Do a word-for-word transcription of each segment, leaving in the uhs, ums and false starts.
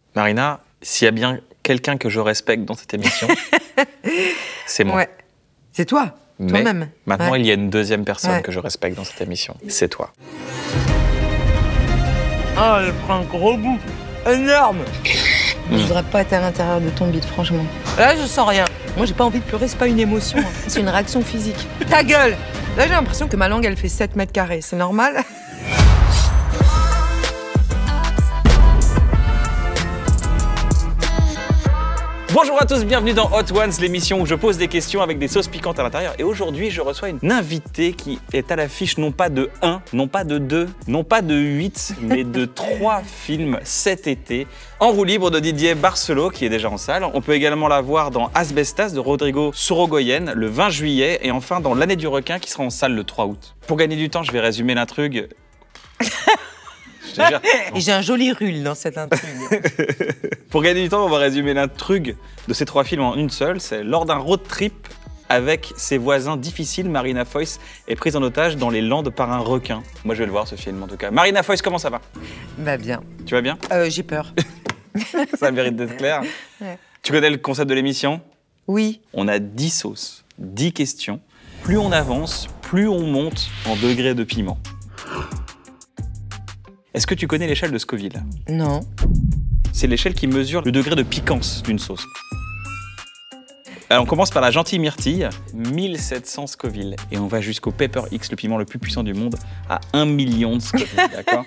Marina, s'il y a bien quelqu'un que je respecte dans cette émission, c'est moi. Ouais. C'est toi, toi-même. Maintenant, ouais. il y a une deuxième personne ouais. que je respecte dans cette émission. C'est toi. Ah, elle prend un gros bout. Énorme. Mmh. Je voudrais pas être à l'intérieur de ton bide, franchement. Là, je sens rien. Moi, j'ai pas envie de pleurer, c'est pas une émotion. Hein. C'est une réaction physique. Ta gueule. Là, j'ai l'impression que ma langue, elle fait sept mètres carrés. C'est normal? Bonjour à tous, bienvenue dans Hot Ones, l'émission où je pose des questions avec des sauces piquantes à l'intérieur. Et aujourd'hui, je reçois une invitée qui est à l'affiche non pas de un, non pas de deux, non pas de huit, mais de trois films cet été. En roue libre de Didier Barcelot, qui est déjà en salle. On peut également la voir dans Asbestas de Rodrigo Sorogoyen le vingt juillet. Et enfin dans L'année du requin qui sera en salle le trois août. Pour gagner du temps, je vais résumer l'intrigue. Et j'ai un joli rul dans cette intrigue. Pour gagner du temps, on va résumer l'intrigue de ces trois films en une seule. C'est lors d'un road trip avec ses voisins difficiles, Marina Foïs est prise en otage dans les Landes par un requin. Moi, je vais le voir, ce film, en tout cas. Marina Foïs, comment ça va? Bah bien. Tu vas bien? euh, J'ai peur. Ça mérite d'être clair. Ouais. Tu connais le concept de l'émission? Oui. On a dix sauces, dix questions. Plus on avance, plus on monte en degrés de piment. Est-ce que tu connais l'échelle de Scoville? Non. C'est l'échelle qui mesure le degré de piquance d'une sauce. Alors on commence par la gentille myrtille, mille sept cents Scoville. Et on va jusqu'au Pepper X, le piment le plus puissant du monde, à un million de Scoville, d'accord?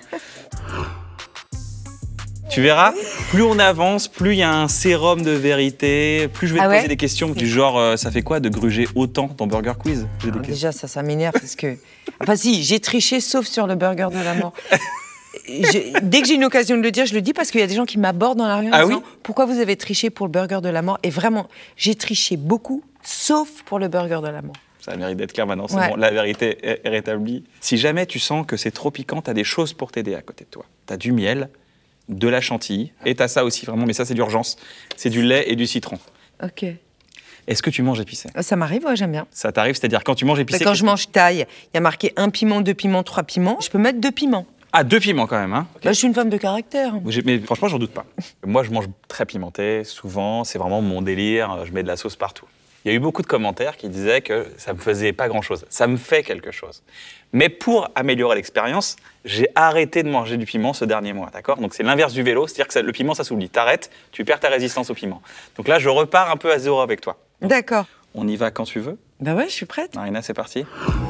Tu verras, plus on avance, plus il y a un sérum de vérité, plus je vais te ah poser ouais des questions du genre, euh, ça fait quoi de gruger autant dans Burger Quiz? Alors, déjà, ça, ça m'énerve parce que... Enfin si, j'ai triché sauf sur le burger de la mort. Je, dès que j'ai une occasion de le dire, je le dis parce qu'il y a des gens qui m'abordent dans la rue en ah disant oui pourquoi vous avez triché pour le burger de la mort? Et vraiment, j'ai triché beaucoup, sauf pour le burger de la mort. Ça mérite d'être clair maintenant, c'est ouais. bon, la vérité est, est rétablie. Si jamais tu sens que c'est trop piquant, tu as des choses pour t'aider à côté de toi. Tu as du miel, de la chantilly, et tu as ça aussi vraiment, mais ça c'est d'urgence, c'est du lait et du citron. Ok. Est-ce que tu manges épicé? Ça m'arrive, ouais, j'aime bien. Ça t'arrive, c'est-à-dire quand tu manges épicé... Bah, quand je mange taille, il y a marqué un piment, deux piments, trois piments, je peux mettre deux piments. Ah, deux piments quand même, hein? Bah, je suis une femme de caractère. Mais franchement, j'en doute pas. Moi, je mange très pimenté, souvent, c'est vraiment mon délire, je mets de la sauce partout. Il y a eu beaucoup de commentaires qui disaient que ça me faisait pas grand-chose. Ça me fait quelque chose. Mais pour améliorer l'expérience, j'ai arrêté de manger du piment ce dernier mois, d'accord? Donc c'est l'inverse du vélo, c'est-à-dire que ça, le piment, ça s'oublie. T'arrêtes, tu perds ta résistance au piment. Donc là, je repars un peu à zéro avec toi. D'accord. On y va quand tu veux? Bah ouais, je suis prête. Marina, c'est parti.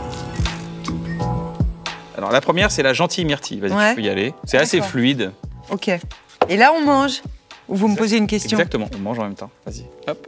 Alors la première, c'est la gentille myrtille. Vas-y, ouais. tu peux y aller. C'est assez fluide. Ok. Et là, on mange? Ou vous me posez une question? Exactement, on mange en même temps. Vas-y, hop.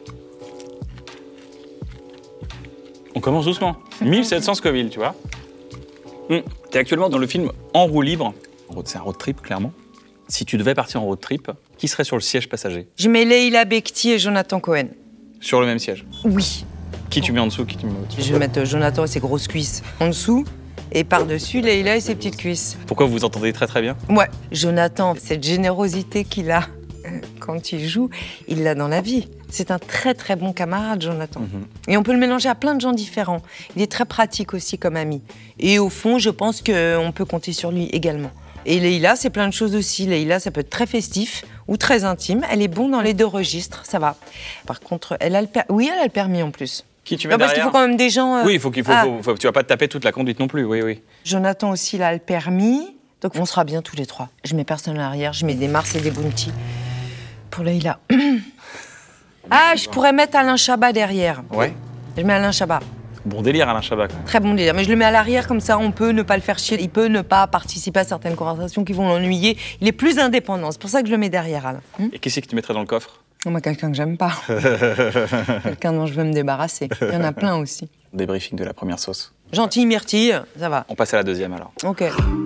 On commence doucement. mille sept cents Scoville, tu vois. Mmh. Tu es actuellement dans le film En roue libre. C'est un road trip, clairement. Si tu devais partir en road trip, qui serait sur le siège passager? Je mets Leila Bekti et Jonathan Cohen. Sur le même siège? Oui. Qui tu mets en dessous, qui tu mets au-dessus? Je vais mettre Jonathan et ses grosses cuisses en dessous. Et par-dessus, Leila et ses petites cuisses. Pourquoi vous vous entendez très très bien? Ouais, Jonathan, cette générosité qu'il a quand il joue, il l'a dans la vie. C'est un très très bon camarade, Jonathan. Mm-hmm. Et on peut le mélanger à plein de gens différents. Il est très pratique aussi comme ami. Et au fond, je pense qu'on peut compter sur lui également. Et Leila, c'est plein de choses aussi. Leila, ça peut être très festif ou très intime. Elle est bonne dans les deux registres, ça va. Par contre, elle a le permis. Oui, elle a le permis en plus. Qui tu mets non, parce derrière? qu'il faut quand même des gens... Euh... Oui, il faut qu'il faut, ah. faut, faut, tu vas pas te taper toute la conduite non plus, oui, oui. Jonathan aussi, il a le permis. Donc on sera bien tous les trois. Je mets personne à l'arrière, je mets des Mars et des Bounty. Pour Leila. Ah, je pourrais mettre Alain Chabat derrière. Ouais. Je mets Alain Chabat. Bon délire, Alain Chabat. Quand même. Très bon délire. Mais je le mets à l'arrière, comme ça, on peut ne pas le faire chier. Il peut ne pas participer à certaines conversations qui vont l'ennuyer. Il est plus indépendant. C'est pour ça que je le mets derrière, Alain. Hum et qui c'est que tu mettrais dans le coffre? Oh, moi, quelqu'un que j'aime pas. Quelqu'un dont je veux me débarrasser. Il y en a plein aussi. Débriefing de la première sauce. Gentille myrtille, ça va. On passe à la deuxième alors. Ok.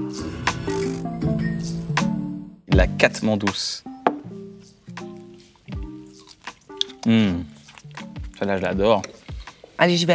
La cattement douce. Mmh. Celle-là, je l'adore. Allez, j'y vais.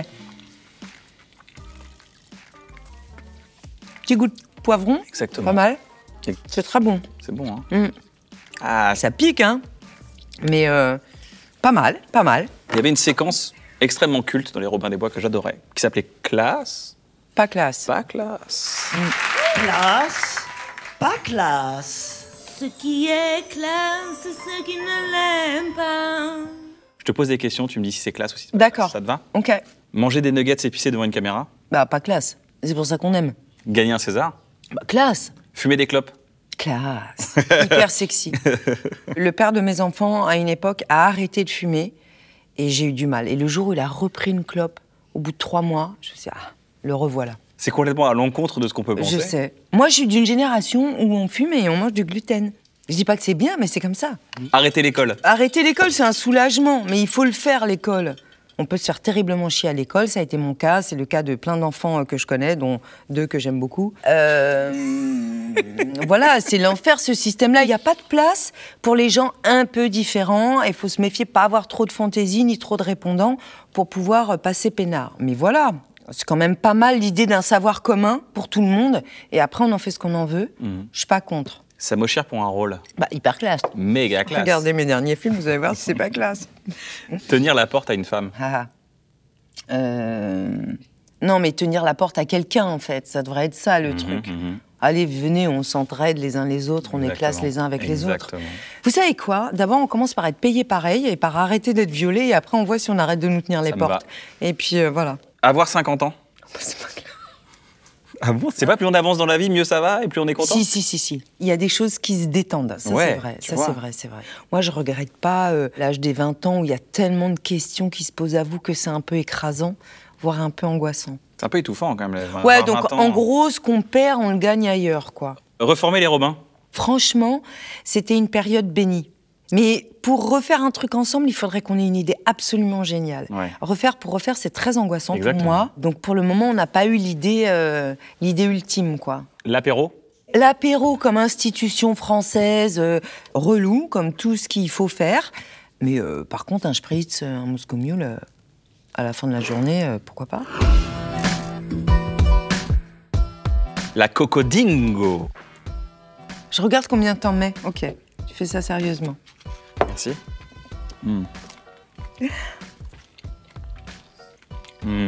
Petit goût de poivron. Exactement. Pas mal. C'est très bon. C'est bon, hein. Mmh. Ah, ça pique, hein. Mais euh, pas mal, pas mal. Il y avait une séquence extrêmement culte dans les Robins des Bois que j'adorais, qui s'appelait Classe. Pas classe. Pas classe. Mmh. Classe. Pas classe. Ce qui est classe c'est ceux qui ne l'aiment pas. Je te pose des questions, tu me dis si c'est classe ou si c'est pas D'accord. classe. Ça te va? Ok. Manger des nuggets épicés devant une caméra? Bah, pas classe. C'est pour ça qu'on aime. Gagner un César? Bah, classe. Fumer des clopes? Classe. Hyper sexy. Le père de mes enfants, à une époque, a arrêté de fumer et j'ai eu du mal. Et le jour où il a repris une clope, au bout de trois mois, je me suis dit, ah, le revoilà. C'est complètement à l'encontre de ce qu'on peut penser. Je sais. Moi, je suis d'une génération où on fume et on mange du gluten. Je dis pas que c'est bien, mais c'est comme ça. Arrêter l'école? Arrêter l'école, c'est un soulagement, mais il faut le faire, l'école. On peut se faire terriblement chier à l'école, ça a été mon cas, c'est le cas de plein d'enfants que je connais, dont deux que j'aime beaucoup. Euh... voilà, c'est l'enfer, ce système-là. Il n'y a pas de place pour les gens un peu différents. Il faut se méfier, pas avoir trop de fantaisie ni trop de répondants pour pouvoir passer peinard. Mais voilà, c'est quand même pas mal l'idée d'un savoir commun pour tout le monde, et après on en fait ce qu'on en veut. Mmh. Je suis pas contre. Ça me cher pour un rôle. Bah, hyper classe. Méga classe. Regardez mes derniers films, vous allez voir si c'est pas classe. Tenir la porte à une femme. Ah. Euh... Non, mais tenir la porte à quelqu'un, en fait. Ça devrait être ça, le mmh, truc. Mmh. Allez, venez, on s'entraide les uns les autres, on Exactement. est classe les uns avec Exactement. les autres. Vous savez quoi? D'abord, on commence par être payé pareil et par arrêter d'être violé, et après, on voit si on arrête de nous tenir les ça portes. Et puis, euh, voilà. Avoir cinquante ans? C'est pas clair. Ah bon? C'est pas plus on avance dans la vie, mieux ça va et plus on est content? Si, si, si, si. Il y a des choses qui se détendent. Ça, ouais, c'est vrai. Ça, c'est vrai, c'est vrai. Moi, je regrette pas euh, l'âge des vingt ans où il y a tellement de questions qui se posent à vous que c'est un peu écrasant, voire un peu angoissant. C'est un peu étouffant quand même. Les vingt, ouais, vingt donc ans, en gros, ce qu'on perd, on le gagne ailleurs, quoi. Reformer les Robins? Franchement, c'était une période bénie. Mais pour refaire un truc ensemble, il faudrait qu'on ait une idée absolument géniale. Ouais. Refaire pour refaire, c'est très angoissant Exactement. pour moi. Donc pour le moment, on n'a pas eu l'idée, euh, l'idée ultime, quoi. L'apéro? L'apéro comme institution française, euh, relou, comme tout ce qu'il faut faire. Mais euh, par contre, un spritz, un Moscow Mule, euh, à la fin de la journée, euh, pourquoi pas? La cocodingo. Je regarde combien de temps met. Ok, tu fais ça sérieusement. Merci. Mmh. Mmh.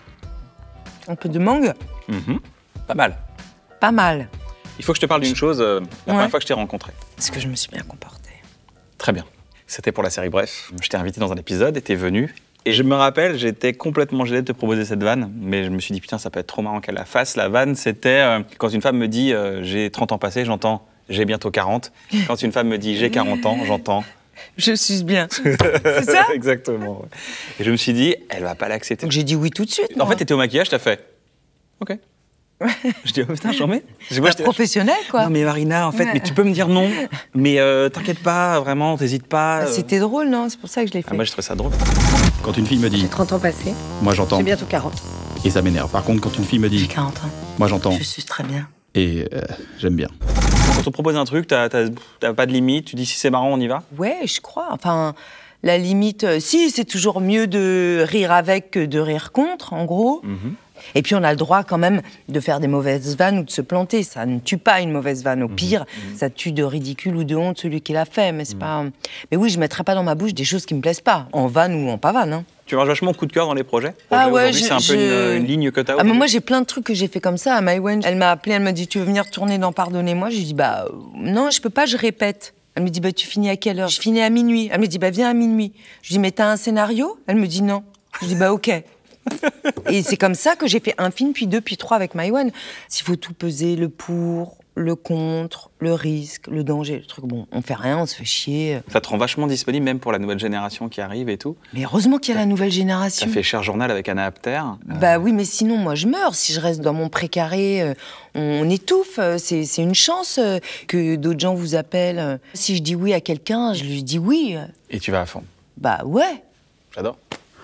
Un peu de mangue. Mmh. Pas mal. Pas mal. Il faut que je te parle d'une chose, euh, la ouais. première fois que je t'ai rencontré. Est-ce que je me suis bien comportée? Très bien. C'était pour la série Bref. Je t'ai invité dans un épisode et t'es venu. Et je me rappelle, j'étais complètement gêné de te proposer cette vanne, mais je me suis dit, putain, ça peut être trop marrant qu'elle la fasse. La vanne, c'était euh, quand une femme me dit euh, j'ai trente ans passés, j'entends j'ai bientôt quarante. Quand une femme me dit j'ai quarante ans, j'entends je suce bien. C'est ça? Exactement. Ouais. Et je me suis dit, elle va pas l'accepter. Donc j'ai dit oui tout de suite. En fait, t'étais au maquillage, t'as fait OK. Je dis, oh putain, j'en mets. Un professionnel, quoi. Non, mais Marina, en fait, ouais. mais tu peux me dire non. Mais euh, t'inquiète pas, vraiment, t'hésites pas. Bah, c'était drôle, non? C'est pour ça que je l'ai fait. Ah, moi, je trouvais ça drôle. Quand une fille me dit. J'ai trente ans passés. Moi, j'entends. J'ai bientôt quarante. Et ça m'énerve. Par contre, quand une fille me dit. J'ai quarante ans. Moi, j'entends. Je suis très bien. Et euh, j'aime bien. Quand on propose un truc, t'as, t'as, t'as pas de limite, tu dis si c'est marrant, on y va? Ouais, je crois. Enfin, la limite, euh, si, c'est toujours mieux de rire avec que de rire contre, en gros. Mm-hmm. Et puis on a le droit quand même de faire des mauvaises vannes ou de se planter. Ça ne tue pas une mauvaise vanne. Au pire, mmh. ça tue de ridicule ou de honte celui qui l'a fait. Mais c'est mmh. pas. Mais oui, je mettrai pas dans ma bouche des choses qui me plaisent pas, en vanne ou en pas vanne. Hein. Tu marches vachement coup de cœur dans les projets. Ah projets ouais, je, c'est un je... peu une, une ligne que t'as. Ah mais moi j'ai plein de trucs que j'ai fait comme ça. À Maïwen, elle m'a appelé, elle m'a dit tu veux venir tourner dans Pardonnez-moi. J'ai dit bah euh, non, je peux pas, je répète. Elle me dit bah tu finis à quelle heure? Je finis à minuit. Elle me dit bah viens à minuit. Je dis mais t'as un scénario? Elle me dit non. Je dis bah ok. Et c'est comme ça que j'ai fait un film, puis deux, puis trois avec Maïwen. S'il faut tout peser, le pour, le contre, le risque, le danger, le truc, bon, on fait rien, on se fait chier. Ça te rend vachement disponible, même pour la nouvelle génération qui arrive et tout. Mais heureusement qu'il y a la nouvelle génération. Ça fait Cher Journal avec Anna Apter. Bah oui, mais sinon, moi, je meurs. Si je reste dans mon précaré, on étouffe. C'est, c'est une chance que d'autres gens vous appellent. Si je dis oui à quelqu'un, je lui dis oui. Et tu vas à fond? Bah ouais. J'adore.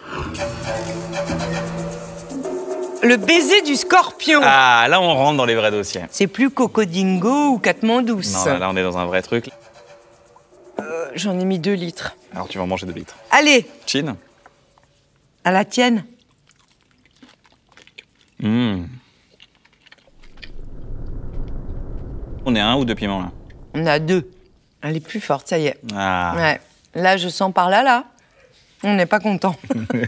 Le baiser du scorpion. Ah, là, on rentre dans les vrais dossiers. C'est plus Cocodingo ou Katmandouce. Non, là, là, on est dans un vrai truc. Euh, j'en ai mis deux litres. Alors, tu vas en manger deux litres. Allez. Chin. À la tienne. Mmh. On est à un ou deux piments, là? On est à deux. Elle est plus forte, ça y est. Ah. Ouais. Là, je sens par là, là. On n'est pas content.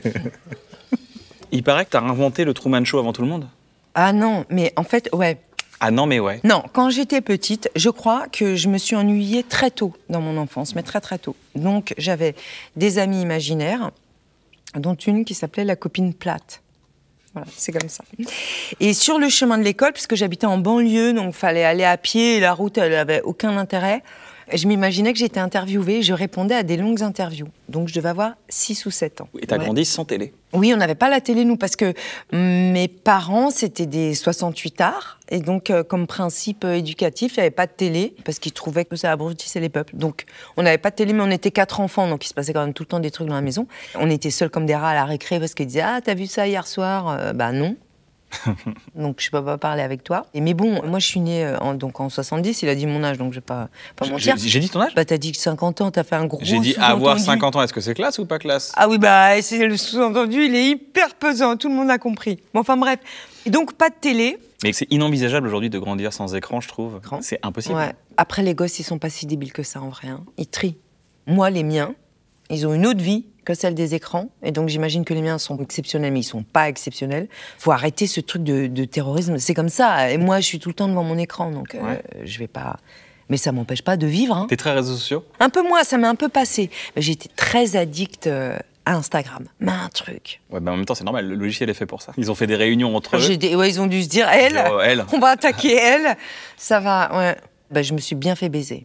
Il paraît que t'as inventé le Truman Show avant tout le monde. Ah non, mais en fait, ouais. Ah non, mais ouais. Non, quand j'étais petite, je crois que je me suis ennuyée très tôt dans mon enfance, mais très très tôt. Donc j'avais des amis imaginaires, dont une qui s'appelait la copine plate. Voilà, c'est comme ça. Et sur le chemin de l'école, puisque j'habitais en banlieue, donc il fallait aller à pied, et la route, elle n'avait aucun intérêt, je m'imaginais que j'étais interviewée, je répondais à des longues interviews. Donc je devais avoir six ou sept ans. Et t'as Ouais. grandi sans télé? Oui, on n'avait pas la télé, nous, parce que mes parents, c'était des soixante-huit ards. Et donc, euh, comme principe euh, éducatif, il n'y avait pas de télé, parce qu'ils trouvaient que ça abrutissait les peuples. Donc, on n'avait pas de télé, mais on était quatre enfants, donc il se passait quand même tout le temps des trucs dans la maison. On était seuls comme des rats à la récré, parce qu'ils disaient « Ah, t'as vu ça hier soir ?» euh, Bah non. Donc, je ne peux pas parler avec toi. Et, mais bon, moi, je suis née euh, en, donc, en soixante-dix, il a dit mon âge, donc je ne vais pas, pas mentir. J'ai j'ai dit ton âge? Bah, t'as dit que cinquante ans, t'as fait un gros J'ai dit sous-entendu. avoir cinquante ans, est-ce que c'est classe ou pas classe? Ah oui, bah, c'est le sous-entendu, il est hyper pesant, tout le monde a compris. Bon, enfin bref. Et donc, pas de télé. Mais c'est inenvisageable aujourd'hui de grandir sans écran, je trouve. Écran. C'est impossible. Ouais. Après, les gosses, ils sont pas si débiles que ça, en vrai. Hein. Ils trient. Moi, les miens, ils ont une autre vie que celle des écrans. Et donc, j'imagine que les miens sont exceptionnels, mais ils sont pas exceptionnels. Faut arrêter ce truc de, de terrorisme. C'est comme ça. Et moi, je suis tout le temps devant mon écran, donc euh, Ouais. je vais pas... Mais ça m'empêche pas de vivre. Hein. T'es très réseaux sociaux? Un peu moins, ça m'est un peu passé. Mais j'étais très addict euh, à Instagram. Mais un truc. Ouais, bah en même temps, c'est normal, le logiciel est fait pour ça. Ils ont fait des réunions entre eux. J'ai des- ouais, ils ont dû se dire, elle, Dire, oh, elle. on va attaquer elle. Ça va, ouais. Bah, je me suis bien fait baiser.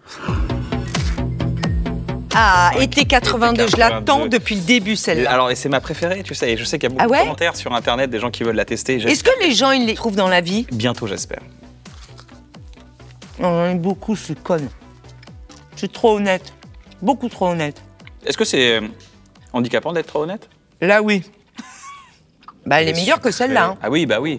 Ah, été quatre-vingt-deux, je l'attends quatre-vingt-deux. depuis le début, celle-là. Alors, et c'est ma préférée, tu sais, et je sais qu'il y a beaucoup Ah ouais de commentaires sur Internet, des gens qui veulent la tester. Est-ce que les gens, ils les trouvent dans la vie? Bientôt, j'espère. On en a beaucoup, je suis conne. Je suis trop honnête. Beaucoup trop honnête. Est-ce que c'est euh, handicapant d'être trop honnête? Là, oui. Bah, elle est Mais meilleure que sucré. celle-là. Hein. Ah oui, bah oui.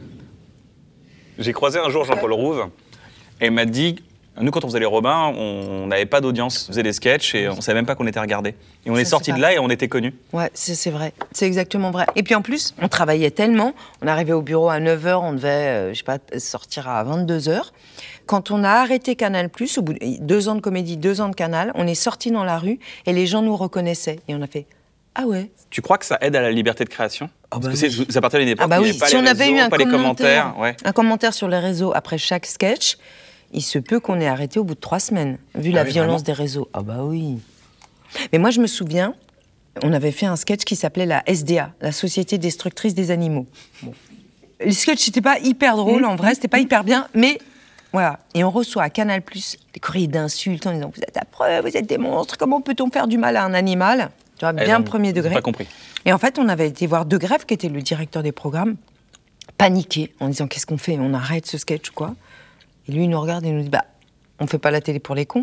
J'ai croisé un jour Jean-Paul Rouve et il m'a dit, nous quand on faisait les Robins, on n'avait pas d'audience, on faisait des sketchs et on savait même pas qu'on était regardé. Et on Ça, est sorti c'est de pas là et on était connus. Ouais, c'est c'est vrai. C'est exactement vrai. Et puis en plus, on travaillait tellement. On arrivait au bureau à neuf heures, on devait, euh, je sais pas, sortir à vingt-deux heures. Quand on a arrêté Canal+, au bout de deux ans de comédie, deux ans de Canal, on est sortis dans la rue et les gens nous reconnaissaient. Et on a fait « Ah ouais ?» Tu crois que ça aide à la liberté de création? Ah Parce bah que c'est- oui. vous appartenez à une époque Ah bah où il n'y oui, avait pas si les on avait réseaux, eu un pas les commentaire, commentaires. Ouais. un commentaire sur les réseaux après chaque sketch, il se peut qu'on ait arrêté au bout de trois semaines, vu Ah la oui, violence vraiment des réseaux. Ah bah oui. Mais moi, je me souviens, on avait fait un sketch qui s'appelait la S D A, la Société Destructrice des Animaux. Bon. Le sketch n'était pas hyper drôle, en vrai, c'était pas hyper bien, mais voilà. Et on reçoit à Canal+, des courriers d'insultes en disant « Vous êtes affreux, vous êtes des monstres, comment peut-on faire du mal à un animal ?» Tu vois, Eh bien non, premier j'ai degré. pas compris. Et en fait, on avait été voir De Greffe, qui était le directeur des programmes, paniqué, en disant « Qu'est-ce qu'on fait? On arrête ce sketch ou quoi ?» Et lui, il nous regarde et il nous dit « Bah, on fait pas la télé pour les cons. »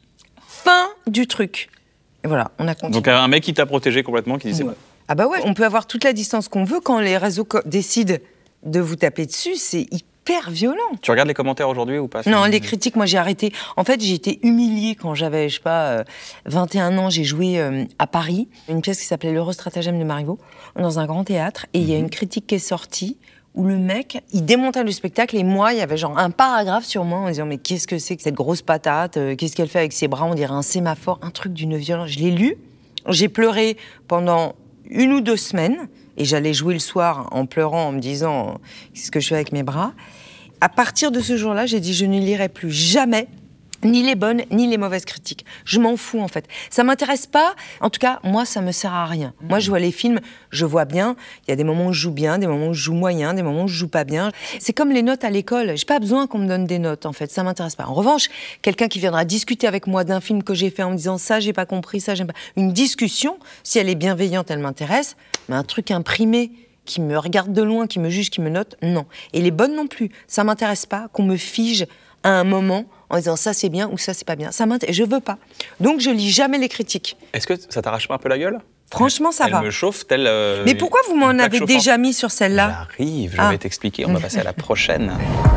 Fin du truc. Et voilà, on a continué. Donc un mec qui t'a protégé complètement, qui dit c'est Ouais. bon. Ah bah ouais, on peut avoir toute la distance qu'on veut. Quand les réseaux co- décident de vous taper dessus, c'est hyper violent. Tu regardes les commentaires aujourd'hui ou pas? Non, les critiques, moi j'ai arrêté. En fait, j'ai été humiliée quand j'avais, je sais pas, euh, vingt et un ans. J'ai joué euh, à Paris, une pièce qui s'appelait L'heureux stratagème de Marivaux, dans un grand théâtre. Et il y a une critique qui est sortie où le mec, il démontait le spectacle. Et moi, il y avait genre un paragraphe sur moi en disant « Mais qu'est-ce que c'est que cette grosse patate? Euh, Qu'est-ce qu'elle fait avec ses bras? On dirait un sémaphore. » Un truc d'une violence. Je l'ai lu. J'ai pleuré pendant une ou deux semaines. Et j'allais jouer le soir en pleurant, en me disant « Qu'est-ce que je fais avec mes bras ?» À partir de ce jour-là, j'ai dit je ne lirai plus jamais ni les bonnes ni les mauvaises critiques. Je m'en fous en fait. Ça m'intéresse pas. En tout cas, moi, ça me sert à rien. Moi, je vois les films, je vois bien. Il y a des moments où je joue bien, des moments où je joue moyen, des moments où je joue pas bien. C'est comme les notes à l'école. J'ai pas besoin qu'on me donne des notes en fait. Ça m'intéresse pas. En revanche, quelqu'un qui viendra discuter avec moi d'un film que j'ai fait en me disant ça, j'ai pas compris, ça, j'aime pas. Une discussion, si elle est bienveillante, elle m'intéresse. Mais un truc imprimé, qui me regarde de loin, qui me juge, qui me note, non. Et les bonnes non plus. Ça m'intéresse pas qu'on me fige à un moment en disant ça c'est bien ou ça c'est pas bien. Ça m'intéresse, je veux pas. Donc je lis jamais les critiques. Est-ce que ça t'arrache pas un peu la gueule? Franchement, ça Elle va. me chauffe tel. euh, Mais pourquoi vous m'en une plaque avez chauffante. déjà mis sur celle-là? J'arrive, je Ah. vais t'expliquer. On va passer à la prochaine.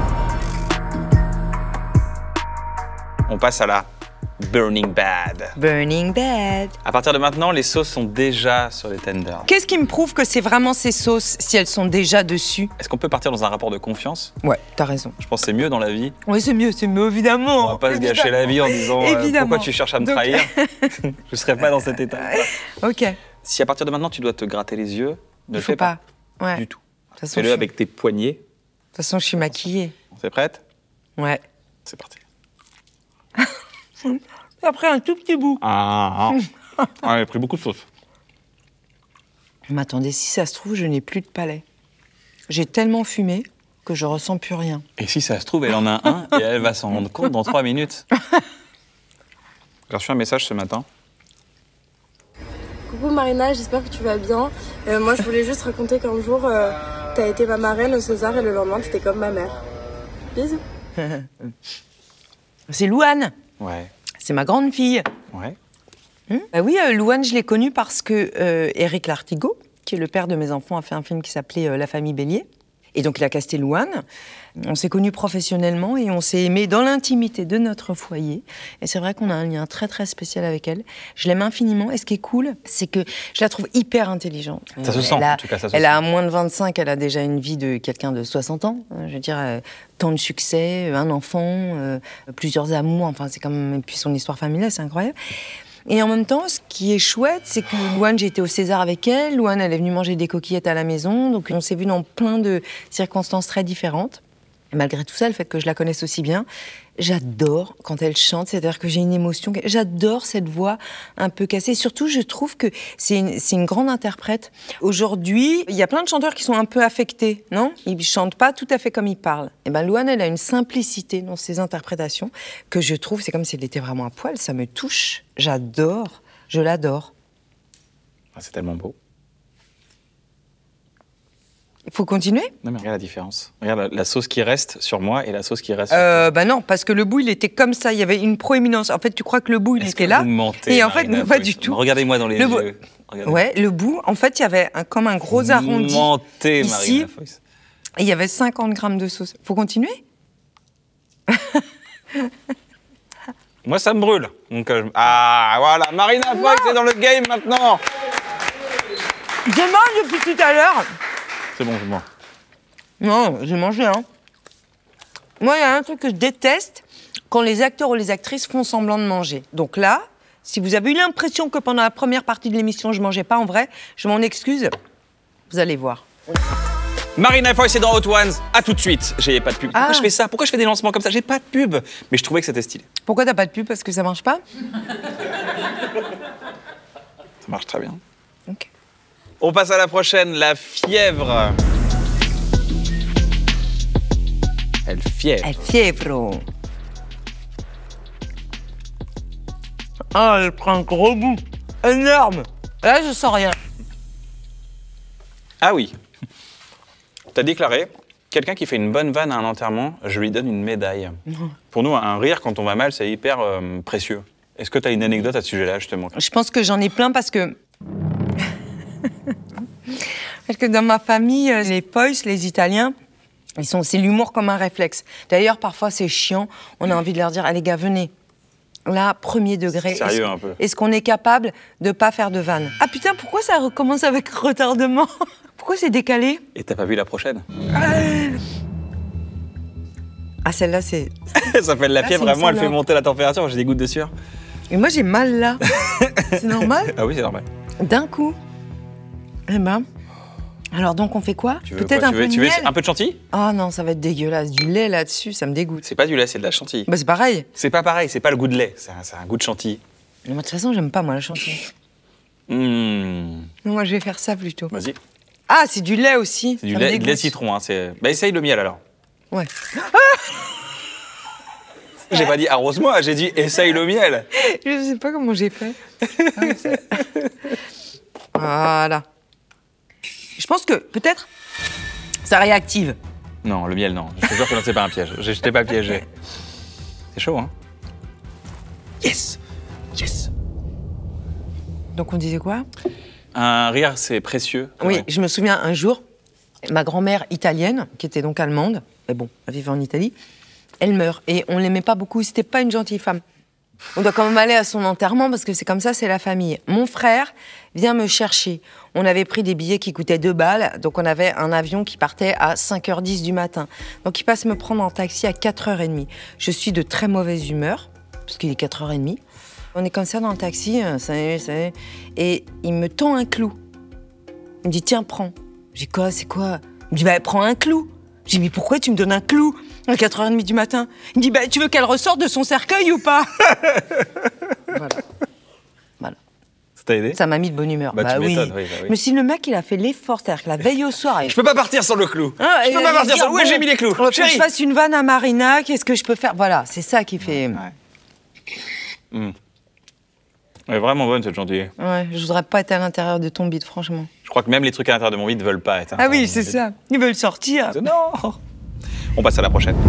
On passe à la Burning Bad. Burning Bad. À partir de maintenant, les sauces sont déjà sur les tenders. Qu'est-ce qui me prouve que c'est vraiment ces sauces si elles sont déjà dessus? Est-ce qu'on peut partir dans un rapport de confiance? Ouais, t'as raison. Je pense que c'est mieux dans la vie. Oui, c'est mieux, c'est mieux, évidemment. On va pas se gâcher la vie en disant euh, Évidemment. pourquoi tu cherches à me Donc- trahir. Je serais pas dans cet état. Ok. De Si à partir de maintenant tu dois te gratter les yeux, ne Il le faut fais pas. pas. Ouais. Du tout. De toute façon, Fais-le je- avec tes poignets. De toute façon, je suis maquillée. C'est prête? Ouais. C'est parti. Après un tout petit bout. Ah, ah. Ah, elle a pris beaucoup de sauce. Mais attendez, si ça se trouve, je n'ai plus de palais. J'ai tellement fumé que je ressens plus rien. Et si ça se trouve, elle en a un et elle va s'en rendre compte dans trois minutes. J'ai reçu un message ce matin. Coucou Marina, j'espère que tu vas bien. Euh, moi, je voulais juste raconter qu'un jour, euh, t'as été ma marraine au César et le lendemain, t'étais comme ma mère. Bisous. C'est Louane. Ouais. C'est ma grande fille. Ouais. Hum bah oui, euh, Louane, je l'ai connue parce que euh, Éric Lartigot, qui est le père de mes enfants, a fait un film qui s'appelait euh, La famille Bélier. Et donc, il a casté Louane. On s'est connus professionnellement et on s'est aimés dans l'intimité de notre foyer. Et c'est vrai qu'on a un lien très, très spécial avec elle. Je l'aime infiniment. Et ce qui est cool, c'est que je la trouve hyper intelligente. Ça se sent, elle a, en tout cas, ça se Elle sent. a moins de vingt-cinq, elle a déjà une vie de quelqu'un de soixante ans. Je veux dire, euh, tant de succès, un enfant, euh, plusieurs amours. Enfin, c'est quand même... Et puis son histoire familiale, c'est incroyable. Et en même temps, ce qui est chouette, c'est que Louane, j'ai été au César avec elle. Louane, elle est venue manger des coquillettes à la maison. Donc, on s'est vus dans plein de circonstances très différentes. Et malgré tout ça, le fait que je la connaisse aussi bien, j'adore quand elle chante. C'est-à-dire que j'ai une émotion. J'adore cette voix un peu cassée. Surtout, je trouve que c'est une, c'est une grande interprète. Aujourd'hui, il y a plein de chanteurs qui sont un peu affectés, non? Ils chantent pas tout à fait comme ils parlent. Et ben, Louane, elle a une simplicité dans ses interprétations que je trouve, c'est comme si elle était vraiment à poil. Ça me touche. J'adore. Je l'adore. Ah, c'est tellement beau. Il faut continuer? Non, mais regarde la différence. Regarde la, la sauce qui reste sur moi et la sauce qui reste euh, sur toi. Bah non, parce que le bout, il était comme ça. Il y avait une proéminence. En fait, tu crois que le bout, il Est-ce était que là. vous mentez, Et en fait, Marina non, pas Foïs du tout. Regardez-moi dans les Le bout- yeux. Regardez. Ouais, le bout, en fait, il y avait un, comme un gros arrondi. Vous mentez, ici. Marina Foïs. Et il y avait cinquante grammes de sauce. Faut continuer? Moi, ça me brûle. Donc, euh, je- Ah, voilà, Marina Foïs est dans le game maintenant. Je mange depuis tout à l'heure. C'est bon, c'est bon. Non, j'ai mangé, hein. Moi, il y a un truc que je déteste, quand les acteurs ou les actrices font semblant de manger. Donc là, si vous avez eu l'impression que pendant la première partie de l'émission, je mangeais pas en vrai, je m'en excuse. Vous allez voir. Marina Foïs est dans Hot Ones. À tout de suite. J'ai pas de pub. Pourquoi Ah. je fais ça? Pourquoi je fais des lancements comme ça? J'ai pas de pub. Mais je trouvais que c'était stylé. Pourquoi t'as pas de pub? Parce que ça marche pas? Ça marche très bien. Ok. On passe à la prochaine, la fièvre. Elle fièvre. El fievro. Ah, elle prend un gros bout. Énorme. Là, je sens rien. Ah oui. T'as déclaré, quelqu'un qui fait une bonne vanne à un enterrement, je lui donne une médaille. Pour nous, un rire quand on va mal, c'est hyper euh, précieux. Est-ce que t'as une anecdote à ce sujet-là, justement? Je pense que j'en ai plein parce que... parce que dans ma famille, euh, les Foïs, les Italiens, ils sont, c'est l'humour comme un réflexe. D'ailleurs, parfois, c'est chiant. On a envie de leur dire, allez, gars, venez. Là, premier degré. Sérieux, est-ce, un peu. Est-ce qu'on est capable de pas faire de vannes? Ah putain, pourquoi ça recommence avec retardement? Pourquoi c'est décalé? Et t'as pas vu la prochaine? Ah, celle-là, c'est... Ça fait de la Ah, fièvre, c'est une vraiment, elle fait salope. monter la température, j'ai des gouttes de sueur. Et moi, j'ai mal là. C'est normal? Ah oui, c'est normal. D'un coup. Eh ben... Alors donc, on fait quoi? Tu veux Peut-être quoi un tu veux, peu de tu veux miel? un peu de chantilly? Ah non, ça va être dégueulasse. Du lait là-dessus, ça me dégoûte. C'est pas du lait, c'est de la chantilly. Bah, c'est pareil. C'est pas pareil, c'est pas le goût de lait, c'est un, c'est un goût de chantilly. Mais moi, de toute façon, j'aime pas, moi, la chantilly. Mmh. Moi, je vais faire ça plutôt. Vas-y. Ah, c'est du lait aussi. C'est du Ça me lait, de lait dégoûte. citron, hein. c'est- Bah essaye le miel alors. Ouais. J'ai pas dit arrose-moi, j'ai dit essaye le miel. Je sais pas comment j'ai fait. Ah, c'est- voilà. Je pense que, peut-être, ça réactive. Non, le miel, non. Je te jure que non, c'est pas un piège. Je je t'ai pas piégé. C'est chaud, hein? Yes! Yes! Donc, on disait quoi? Un rire, c'est précieux. Oui, Ouais. je me souviens un jour, ma grand-mère italienne, qui était donc allemande, mais bon, elle vivait en Italie, elle meurt. Et on l'aimait pas beaucoup, c'était pas une gentille femme. On doit quand même aller à son enterrement parce que c'est comme ça, c'est la famille. Mon frère vient me chercher. On avait pris des billets qui coûtaient deux balles, donc on avait un avion qui partait à cinq heures dix du matin. Donc il passe me prendre en taxi à quatre heures trente. Je suis de très mauvaise humeur, parce qu'il est quatre heures trente. On est comme ça dans le taxi, euh, ça y est, ça y est, et il me tend un clou. Il me dit, tiens, prends. J'ai dit, quoi, c'est quoi? Il me dit, bah, prends un clou. J'ai dit, mais pourquoi tu me donnes un clou à quatre heures trente du matin? Il me dit, bah, tu veux qu'elle ressorte de son cercueil ou pas? Voilà. Voilà. Ça t'a aidé? Ça m'a mis de bonne humeur. Bah, bah tu oui. m'étonnes, oui, bah oui. Mais si le mec, il a fait l'effort, c'est-à-dire que la veille au soir... Je peux pas partir sans le clou. Ah, je peux pas partir sans... Où bon, j'ai mis les clous? Faut que Chérie. je fasse une vanne à Marina, qu'est-ce que je peux faire? Voilà, c'est ça qui fait... Ouais. Mmh. Elle est vraiment bonne, cette gentille. Ouais, je voudrais pas être à l'intérieur de ton bide, franchement. Je crois que même les trucs à l'intérieur de mon bide veulent pas être. Ah oui, c'est ça. Ils veulent sortir. Non. On passe à la prochaine.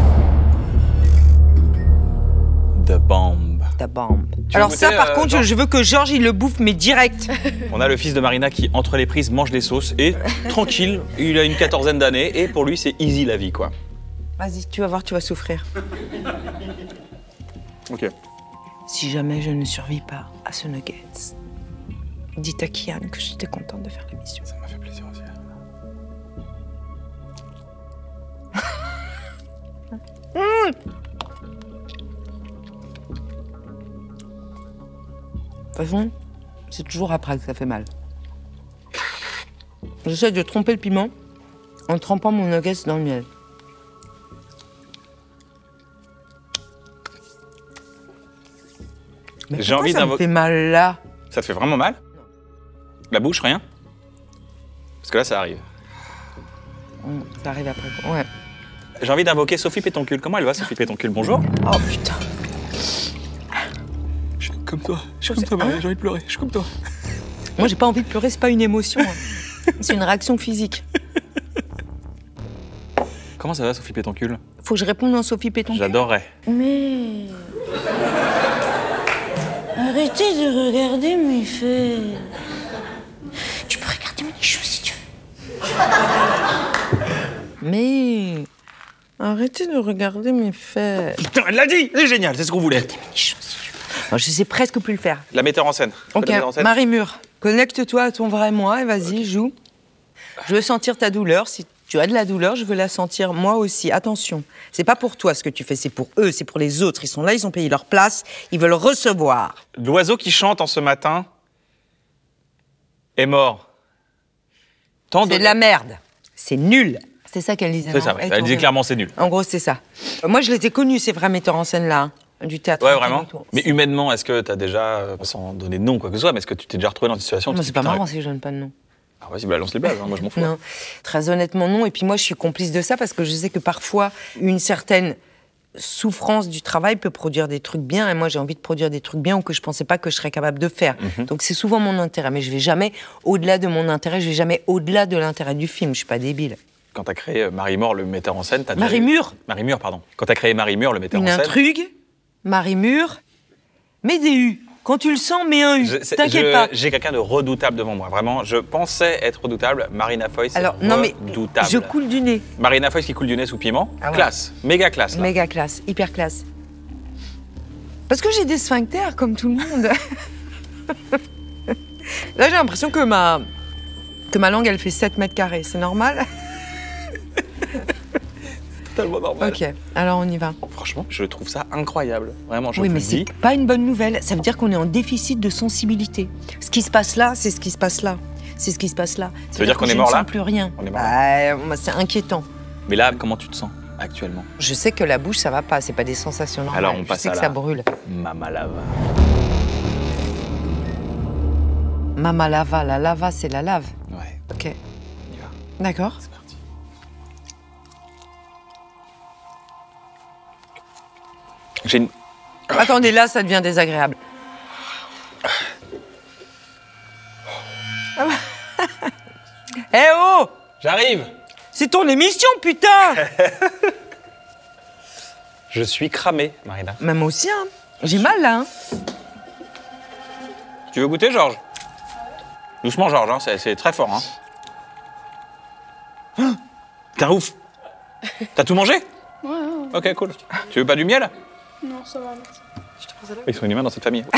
The Bomb. Ta bombe. Tu Alors veux ça, goûter, par euh, contre, Jean je veux que Georges, il le bouffe, mais direct. On a le fils de Marina qui, entre les prises, mange des sauces et, tranquille, il a une quatorzaine d'années et pour lui, c'est easy la vie, quoi. Vas-y, tu vas voir, tu vas souffrir. Ok. Si jamais je ne survis pas à ce nuggets, dites à Kian que j'étais contente de faire l'émission. Ça m'a fait plaisir aussi. Mmh. De toute façon, c'est toujours après que ça fait mal. J'essaie de tromper le piment en trempant mon nuggets dans le miel. Mais J'ai pourquoi envie ça me d'invoquer. fait mal là? Ça te fait vraiment mal? La bouche, rien? Parce que là, ça arrive. Mmh, ça arrive après. Ouais. J'ai envie d'invoquer Sophie Pétoncule. Comment elle va, Sophie Pétoncule? Bonjour. Oh putain. Je suis comme toi. Je suis comme toi, Marie. J'ai envie de pleurer. Je suis comme toi. Moi, j'ai pas envie de pleurer, c'est pas une émotion. Hein. C'est une réaction physique. Comment ça va, Sophie Pétoncule? Faut que je réponde en Sophie Pétoncule. J'adorerais. Mais... Arrêtez de regarder mes fesses. Tu peux regarder mes nichons si tu veux. Mais... Arrêtez de regarder mes fesses. Putain, elle l'a dit! C'est génial, c'est ce qu'on voulait. Mes nichons si tu veux. Alors, je sais presque plus le faire. La metteur en scène. Ok, La metteur en scène. Marie Mur, connecte-toi à ton vrai moi et vas-y, joue. Je veux sentir ta douleur. Si tu as de la douleur, je veux la sentir moi aussi. Attention, c'est pas pour toi ce que tu fais, c'est pour eux, c'est pour les autres. Ils sont là, ils ont payé leur place, ils veulent recevoir. L'oiseau qui chante en ce matin est mort. Tant C'est de la merde. C'est nul. C'est ça qu'elle disait. C'est non ça, ouais. Elle Elle tourne. dit clairement c'est nul. En gros, c'est ça. Euh, Moi, je les ai connus, ces vrais metteurs en scène là, hein, du théâtre. Ouais, vraiment. Autour. Mais humainement, est-ce que t'as déjà, euh, sans donner de nom, quoi que ce soit, mais est-ce que tu t'es déjà retrouvé dans une situation où Non, tu te c'est dis, pas putain, marrant si je donne pas de nom. Ah, vas-y, bah, lance les blagues, hein, moi je m'en fous. Non, très honnêtement, non. Et puis moi, je suis complice de ça parce que je sais que parfois, une certaine souffrance du travail peut produire des trucs bien. Et moi, j'ai envie de produire des trucs bien ou que je pensais pas que je serais capable de faire. Mhm. Donc c'est souvent mon intérêt. Mais je vais jamais au-delà de mon intérêt. Je vais jamais au-delà de l'intérêt du film. Je suis pas débile. Quand t'as créé euh, Marie Mort, le metteur en scène, t'as Marie déjà eu- Mur, Marie Mur, pardon. Quand t'as créé Marie Mur, le metteur une en scène. intrigue. Marie Mur, mets des U. Quand tu le sens, mets un U. je- c'est- T'inquiète je- pas. J'ai quelqu'un de redoutable devant moi, vraiment. Je pensais être redoutable. Marina Foïs, c'est Alors, non mais, redoutable. je coule du nez. Marina Foïs qui coule du nez sous piment. Ah ouais. Classe, méga classe. Là. Méga classe, hyper classe. Parce que j'ai des sphincters comme tout le monde. Là, j'ai l'impression que ma, que ma langue, elle fait sept mètres carrés. C'est normal? Totalement normal. Ok, alors on y va. Franchement, je trouve ça incroyable. Vraiment, je oui, te mais le dis. c'est pas une bonne nouvelle. Ça veut dire qu'on est en déficit de sensibilité. Ce qui se passe là, c'est ce qui se passe là. C'est ce qui se passe là. Ça veut dire qu'on que est je mort ne là sens plus rien. On est mort Ah, moi, c'est inquiétant. Mais là, comment tu te sens actuellement? Je sais que la bouche, ça va pas. C'est pas des sensations normales. Alors, on Je passe sais à que la- ça brûle. Mama lava. Mama lava, la lava, c'est la lave. Ouais, Ok, on y va. d'accord. C'est parti. J'ai une... Attendez, là, ça devient désagréable. Eh oh! J'arrive. C'est ton émission, putain! Je suis cramé, Marina. Même moi aussi, hein. J'ai mal, là, hein. Tu veux goûter, Georges? Doucement, Georges, hein, c'est, c'est très fort. Hein. Ah, t'es un ouf. T'as tout mangé? Ouais, ouais. Ok, cool. Tu veux pas du miel? Non, ça va, merci. Ils sont inhumains dans cette famille.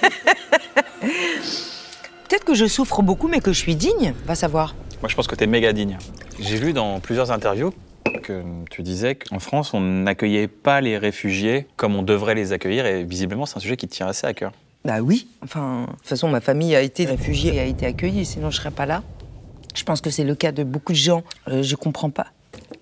Peut-être que je souffre beaucoup, mais que je suis digne. Va savoir. Moi, je pense que t'es méga digne. J'ai vu dans plusieurs interviews que tu disais qu'en France, on n'accueillait pas les réfugiés comme on devrait les accueillir, et visiblement, c'est un sujet qui te tient assez à cœur. Bah oui. Enfin, de toute façon, ma famille a été réfugiée et a été accueillie, sinon je serais pas là. Je pense que c'est le cas de beaucoup de gens. Euh, je comprends pas. Ouais,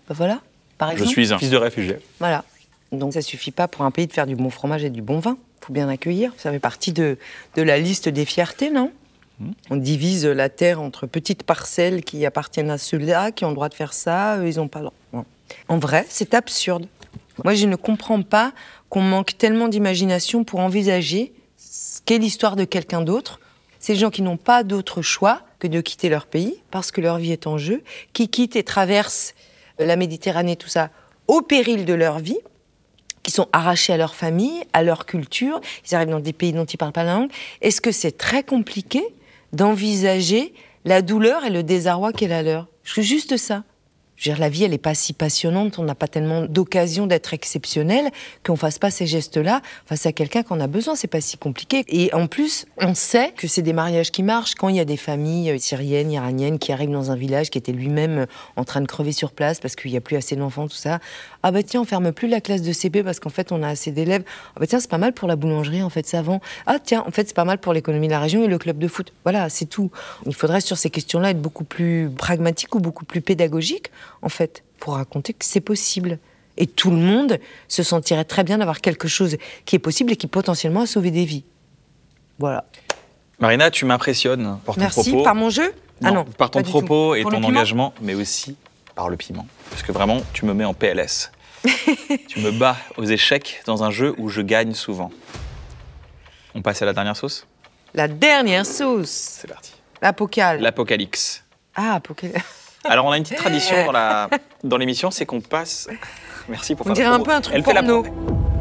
Ben voilà, par exemple. Je suis un fils de réfugié. Voilà. Donc ça suffit pas pour un pays de faire du bon fromage et du bon vin. Faut bien accueillir. Ça fait partie de, de la liste des fiertés, non? Mmh. On divise la terre entre petites parcelles qui appartiennent à ceux-là, qui ont le droit de faire ça, eux, ils n'ont pas le droit. En vrai, c'est absurde. Moi, je ne comprends pas qu'on manque tellement d'imagination pour envisager ce qu'est l'histoire de quelqu'un d'autre. Ces gens qui n'ont pas d'autre choix que de quitter leur pays, parce que leur vie est en jeu, qui quittent et traversent la Méditerranée, tout ça, au péril de leur vie, qui sont arrachés à leur famille, à leur culture, ils arrivent dans des pays dont ils ne parlent pas la langue. Est-ce que c'est très compliqué d'envisager la douleur et le désarroi qu'est la leur? C'est juste ça. Je veux dire, la vie, elle n'est pas si passionnante, on n'a pas tellement d'occasion d'être exceptionnel qu'on ne fasse pas ces gestes-là face à quelqu'un qu'on a besoin, c'est pas si compliqué. Et en plus, on sait que c'est des mariages qui marchent quand il y a des familles syriennes, iraniennes qui arrivent dans un village qui était lui-même en train de crever sur place parce qu'il n'y a plus assez d'enfants, tout ça. Ah bah tiens, on ferme plus la classe de C P parce qu'en fait, on a assez d'élèves. Ah bah tiens, c'est pas mal pour la boulangerie, en fait, ça vend. Ah tiens, en fait, c'est pas mal pour l'économie de la région et le club de foot. Voilà, c'est tout. Il faudrait sur ces questions-là être beaucoup plus pragmatique ou beaucoup plus pédagogique, en fait, pour raconter que c'est possible. Et tout le monde se sentirait très bien d'avoir quelque chose qui est possible et qui potentiellement a sauvé des vies. Voilà. Marina, tu m'impressionnes par ton Merci, propos. par mon jeu? Non, Ah non, par ton pas du propos tout. et Pour ton le piment engagement, mais aussi par le piment. Parce que vraiment, tu me mets en P L S. Tu me bats aux échecs dans un jeu où je gagne souvent. On passe à la dernière sauce? La dernière sauce. C'est parti. L'Apocal. L'Apocalypse. Ah, Apocal. Alors, on a une petite tradition dans la dans l'émission, c'est qu'on passe... Merci pour On faire dirait la un promo. peu un truc Elle fait la porno. promo.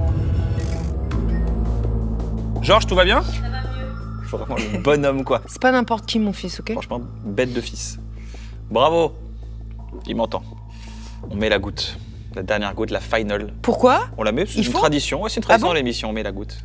Georges, tout va bien? Ça va mieux. Je suis vraiment le bonhomme, quoi. C'est pas n'importe qui, mon fils, ok? Franchement, bête de fils. Bravo. Il m'entend. On met la goutte. La dernière goutte, la final. Pourquoi? On la met, c'est Il une faut tradition. Ouais, c'est une tradition Ah bon dans l'émission, on met la goutte.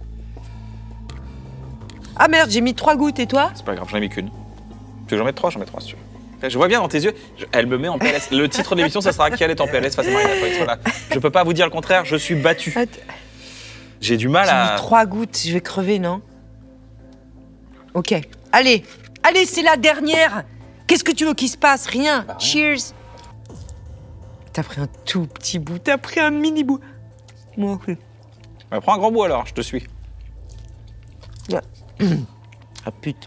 Ah merde, j'ai mis trois gouttes, et toi? C'est pas grave, j'en ai mis qu'une. Tu veux que j'en mette trois? J'en mets trois, si tu veux. Je vois bien dans tes yeux, je- elle me met en P L S. Le titre de l'émission, ça sera qui elle est en P L S face à Marina Foïs. Voilà. Je peux pas vous dire le contraire, je suis battu. Attends, J'ai du mal J'ai à... mis trois gouttes, je vais crever, non? Ok. Allez, allez, c'est la dernière. Qu'est-ce que tu veux qu'il se passe? Rien. Bah, rien. Cheers. T'as pris un tout petit bout, t'as pris un mini bout. Moi aussi. Bah, prends un grand bout alors, je te suis. Ah pute.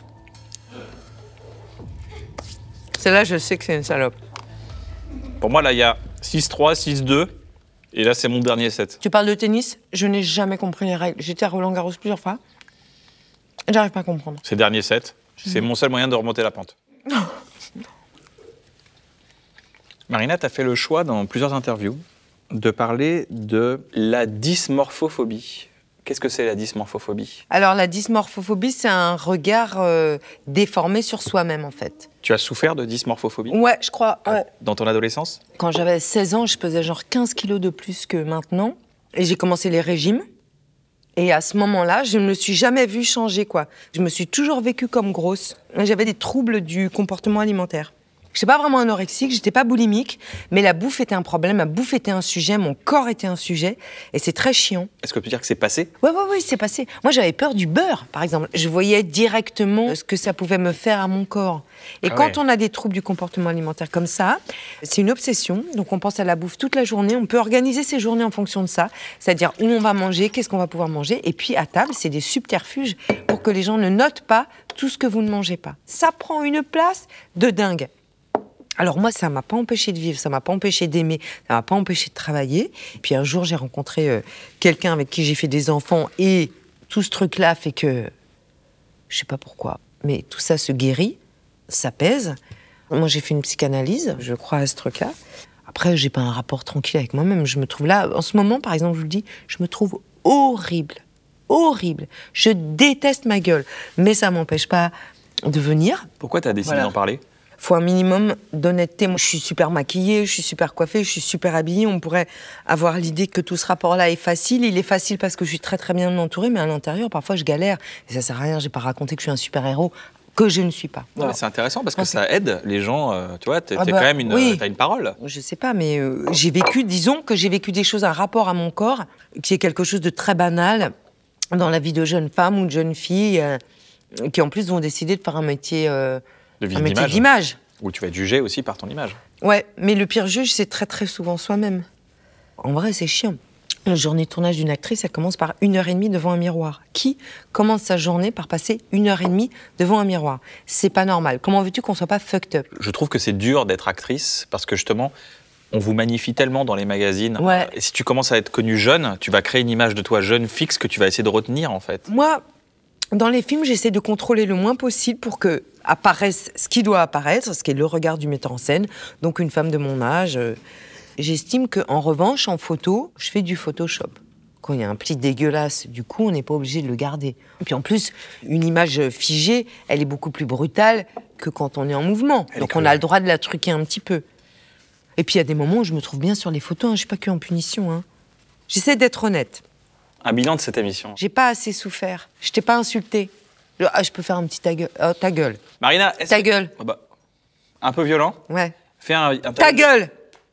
Celle-là, je sais que c'est une salope. Pour moi, là, il y a six trois, six deux. Et là, c'est mon dernier set. Tu parles de tennis, je n'ai jamais compris les règles. J'étais à Roland-Garros plusieurs fois. J'arrive pas à comprendre. C'est dernier set. C'est mon seul moyen de remonter la pente. Marina, tu as fait le choix dans plusieurs interviews de parler de la dysmorphophobie. Qu'est-ce que c'est la dysmorphophobie? Alors, la dysmorphophobie, c'est un regard euh, déformé sur soi-même, en fait. Tu as souffert de dysmorphophobie Ouais, je crois. Ouais. dans ton adolescence? Quand j'avais seize ans, je pesais genre quinze kilos de plus que maintenant. Et j'ai commencé les régimes. Et à ce moment-là, je ne me suis jamais vue changer, quoi. Je me suis toujours vécue comme grosse. J'avais des troubles du comportement alimentaire. Je n'étais pas vraiment anorexique, j'étais pas boulimique, mais la bouffe était un problème, la bouffe était un sujet, mon corps était un sujet, et c'est très chiant. Est-ce que tu peux dire que c'est passé? Ouais, ouais, ouais, c'est passé. Moi, j'avais peur du beurre, par exemple. Je voyais directement ce que ça pouvait me faire à mon corps. Et Ah quand ouais. on a des troubles du comportement alimentaire comme ça, c'est une obsession. Donc, on pense à la bouffe toute la journée. On peut organiser ses journées en fonction de ça. C'est-à-dire où on va manger, qu'est-ce qu'on va pouvoir manger. Et puis, à table, c'est des subterfuges pour que les gens ne notent pas tout ce que vous ne mangez pas. Ça prend une place de dingue. Alors moi, ça m'a pas empêché de vivre, ça m'a pas empêché d'aimer, ça m'a pas empêché de travailler. Puis un jour, j'ai rencontré euh, quelqu'un avec qui j'ai fait des enfants et tout ce truc-là fait que, je sais pas pourquoi, mais tout ça se guérit, ça pèse. Moi, j'ai fait une psychanalyse, je crois à ce truc-là. Après, j'ai pas un rapport tranquille avec moi-même. Je me trouve là, en ce moment, par exemple, je vous le dis, je me trouve horrible, horrible. Je déteste ma gueule, mais ça m'empêche pas de venir. Pourquoi tu as décidé Voilà. d'en parler? Faut un minimum d'honnêteté. Moi, je suis super maquillée, je suis super coiffée, je suis super habillée. On pourrait avoir l'idée que tout ce rapport-là est facile. Il est facile parce que je suis très très bien entourée, mais à l'intérieur, parfois, je galère. Et ça sert à rien. J'ai pas raconté que je suis un super-héros, que je ne suis pas. Non, Voilà. mais c'est intéressant parce que Ok. ça aide les gens. euh, tu vois, t'es Ah t'es bah, quand même une, oui. euh, t'as une parole. Je sais pas, mais euh, j'ai vécu, disons que j'ai vécu des choses, un rapport à mon corps, qui est quelque chose de très banal dans la vie de jeunes femmes ou de jeunes filles, euh, qui en plus vont décider de faire un métier, euh, De vie un métier d'image. d'image. Où tu vas être jugé aussi par ton image. Ouais, mais le pire juge, c'est très très souvent soi-même. En vrai, c'est chiant. La journée de tournage d'une actrice, elle commence par une heure et demie devant un miroir. Qui commence sa journée par passer une heure et demie devant un miroir? C'est pas normal. Comment veux-tu qu'on soit pas fucked up? Je trouve que c'est dur d'être actrice parce que justement, on vous magnifie tellement dans les magazines. Ouais. Et si tu commences à être connue jeune, tu vas créer une image de toi jeune fixe que tu vas essayer de retenir en fait. Moi, dans les films, j'essaie de contrôler le moins possible pour que apparaisse ce qui doit apparaître, ce qui est le regard du metteur en scène, donc une femme de mon âge. Euh, J'estime qu'en revanche, en photo, je fais du Photoshop. Quand il y a un pli dégueulasse, du coup, on n'est pas obligé de le garder. Et puis en plus, une image figée, elle est beaucoup plus brutale que quand on est en mouvement. Elle donc est on a le droit de la truquer un petit peu. Et puis il y a des moments où je me trouve bien sur les photos, hein. Je ne suis pas que en punition. Hein. J'essaie d'être honnête. Un bilan de cette émission. J'ai pas assez souffert. Je t'ai pas insulté. Je, ah, je peux faire un petit ta gueule. Oh, ta gueule. Marina, est-ce Ta que... gueule. Oh bah, un peu violent. Ouais. Fais un, un Ta gueule.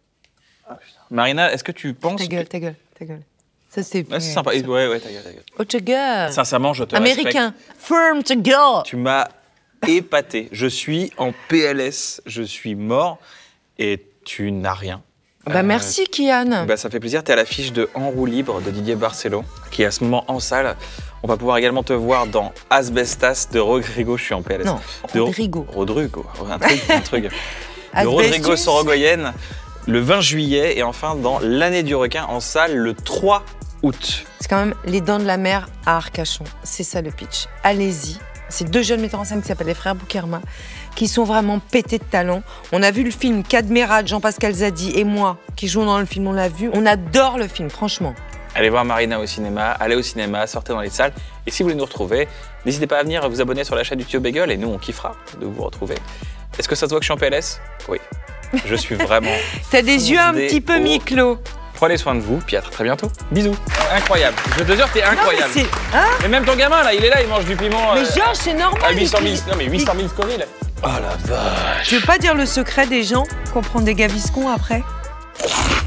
Marina, est-ce que tu penses Ta gueule, que... ta gueule, ta gueule. Ça, c'est... Ouais, c'est sympa. Ouais, ouais, ta gueule, ta gueule. Oh, ta gueule. Sincèrement, je te Américain. respecte. Firm, ta gueule. Tu m'as épaté. Je suis en P L S. Je suis mort et tu n'as rien. Bah Euh, merci, Kian. Bah, ça fait plaisir. Tu es à l'affiche de En roue libre de Didier Barcelo, qui est à ce moment en salle. On va pouvoir également te voir dans Asbestas de Rodrigo. Je suis en P L S. Non, De Rodrigo. Rodrigo. Un truc. Un truc. De Asbestus. Rodrigo Sorogoyen le vingt juillet et enfin dans L'année du requin en salle le trois août. C'est quand même Les Dents de la Mer à Arcachon. C'est ça le pitch. Allez-y. C'est deux jeunes metteurs en scène qui s'appellent les frères Boukerma, qui sont vraiment pétés de talent. On a vu le film Cadmerade, Jean-Pascal Zadi et moi, qui jouons dans le film, on l'a vu. On adore le film, franchement. Allez voir Marina au cinéma, allez au cinéma, sortez dans les salles. Et si vous voulez nous retrouver, n'hésitez pas à venir vous abonner sur la chaîne YouTube Bagel et nous on kiffera de vous retrouver. Est-ce que ça se voit que je suis en P L S? Oui. Je suis vraiment... T'as des yeux un Des petit peu hauts. mi-clos. Prenez soin de vous, puis à très bientôt. Bisous. Incroyable. Je te jure, t'es incroyable. Non, mais c'est... Hein? Mais même ton gamin là, il est là, il mange du piment. Mais euh, Georges, c'est normal. à huit cent mille. il- Non mais huit cent mille Scoville. Oh la vache. Tu veux pas dire le secret des gens qu'on prend des gaviscons après?